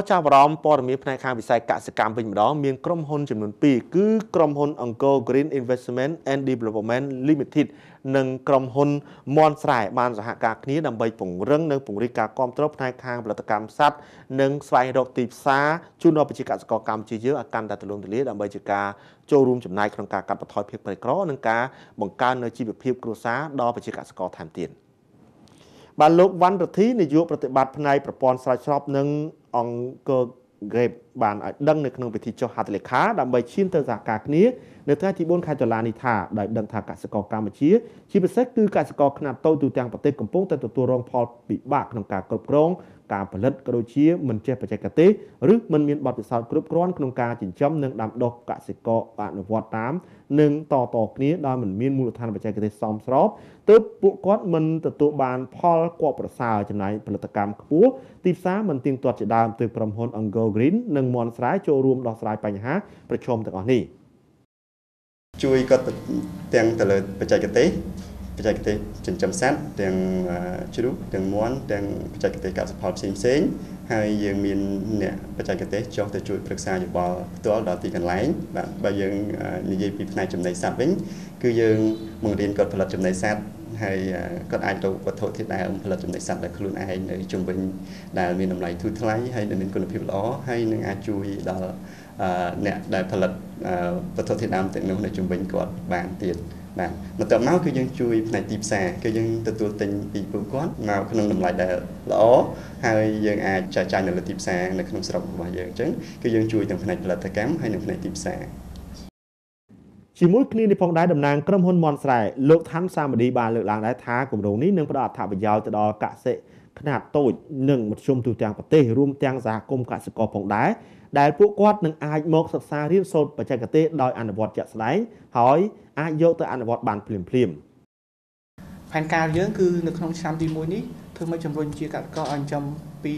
ចាប់អារម្មណ៍ព័ត៌មានផ្នែកខាងវិស័យកសិកម្មវិញម្ដងមានក្រុមហ៊ុនចំនួន2គឺក្រុមហ៊ុន Angkor Green Investment and Development Limited និងក្រុមហ៊ុន Mon Srai បានសហការគ្នាដើម្បីពង្រឹងនិងពង្រីកការគាំទ្រផ្នែកខាងផលិតកម្មសត្វនិងស្វែងរកទីផ្សារជូនដល់ប្រជាកសិករកម្ពុជាយើងឲ្យកាន់តែទូលំទូលាយដើម្បីជាការចូលរួមចំណែកក្នុងការកាត់បន្ថយភាពក្រីក្រនិងការបង្កើននូវជីវភាពគ្រួសារដល់ប្រជាកសិករថែមទៀតបានលោកវ៉ាន់រទ្ធីនាយកប្រតិបត្តិផ្នែកប្រព័ន្ធស្រោចស្រពនិងអង្គរ Grape បានឲ្យដឹងនៅក្នុងពិធីចុះហត្ថលេខាដើម្បីឈានទៅសហការគ្នានៅថ្ងៃទី4ខែតុលានេះថាដោយដឹងថាកសិករកម្ពុជាជាពិសេសគឺកសិករខ្នាតតូចទូទាំងប្រទេសកំពុងតែទទួលរងផលពិបាកក្នុងការគ្រប់គ្រងការផលិតក៏ដូចជាមិនចេះបច្ចេកទេសឬមិនមានបទពិសោធន៍គ្រប់គ្រាន់ក្នុងការចិញ្ចឹមនិងដាំដុះកសិករអនុវត្តតាមនិងតគ្នាដោយមិនមានមូលដ្ឋានបច្ចេកទេសសមស្របទើបពួកគាត់មិនទទួលបានផលគួរប្រសើរចំណាយផលិតកម្មខ្ពស់ទីផ្សារមិនទៀងទាត់ជាដើមទើបក្រុមហ៊ុន Angkor Green និង Mon Srai ចូលរួមដោះស្រាយបញ្ហាប្រឈមទាំងអស់នេះជួយគាត់ទាំងទៅលើបច្ចេកទេសចិញ្ចឹមសត្វទាំងជ្រូកទាំងមាន់ទាំងបច្ចេកទេសកសិផលផ្សេងៗហើយយើងមានអ្នកបច្ចេកទេសចុះទៅជួយប្រឹក្សាយោបល់ផ្ទាល់ដល់ទីកន្លែងបាទបើយើងនិយាយពីផ្នែកចំណីសត្វវិញគឺយើងបង្រៀនគាត់ផលិតចំណីសត្វហើយគាត់អាចទៅវត្ថុធាតុដើមផលិតចំណីសត្វដោយខ្លួនឯងនៅជុំវិញដែលមានតម្លៃធូរថ្លៃហើយមានគុណភាពល្អហើយនឹងអាចជួយដល់អ្នកដែលផលិតវត្ថុធាតុដើមទាំងនោះនៅជុំវិញគាត់បានទៀតបាទបន្ទាប់មកគឺយើងជួយផ្នែកទីផ្សារគឺយើងទទួលទិញពីពួកគាត់មកក្នុងតម្លៃដែលល្អហើយយើងអាចចែកចាយនៅលើទីផ្សារនៅក្នុងស្រុករបស់យើងអញ្ចឹងគឺយើងជួយទាំងផ្នែកផលិតកម្មហើយនិងផ្នែកទីផ្សារជាមួយគ្នានេះផងដែរតំណាងក្រុមហ៊ុន Mon Srai លោកឋានសាមឌីបានលើកឡើងដែរថាគម្រោងនេះនឹងផ្ដល់អត្ថប្រយោជន៍ទៅដល់កសិខ្នាតតូចនិងមធ្យមទូទាំងប្រទេសរួមទាំងសហគមន៍កសិករផងដែរដែលពួកគាត់នឹងអាចមកសិក្សារៀនសូត្របច្ចេកទេសដោយអនុវត្តជាក់ស្ដែងហើយអាចយកទៅអនុវត្តបានភ្លាមផែនការយើងគឺនៅក្នុងឆ្នាំទី1នេះធ្វើមកជំរុញជាកសិករឲ្យចិញ្ចឹមពី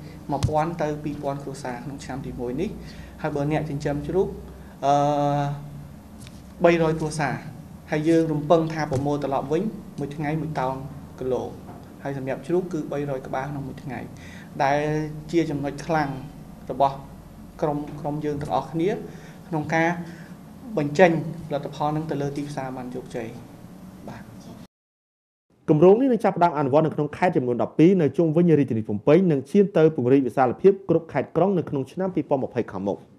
1000ទៅ2000គ្រួសារក្នុងឆ្នាំទី1នេះហើយបើអ្នកចិញ្ចឹមជ្រូក300គ្រួសារហើយយើងរំពឹងថាប្រមូលត្រឡប់វិញមួយថ្ងៃ1តោនគីឡូហើយសម្រាប់ជ្រូកគឺ300ក្បាលក្នុងមួយថ្ងៃដែលជាចំណុចខ្លាំងរបស់ក្រុមយើងទាំងអស់គ្នាក្នុងការបញ្ចេញផលិតផលនឹងទៅលើទីផ្សារបានជោគជ័យបាទគម្រោងនេះនឹងចាប់ផ្ដើមអនុវត្តនៅក្នុងខេត្តចំនួន12នៅជុំវិញរាជធានីភ្នំពេញនិងឈានទៅពង្រីកវិសាលភាពគ្រប់ខេត្តក្រុងនៅក្នុងឆ្នាំ2020ខាងមុខ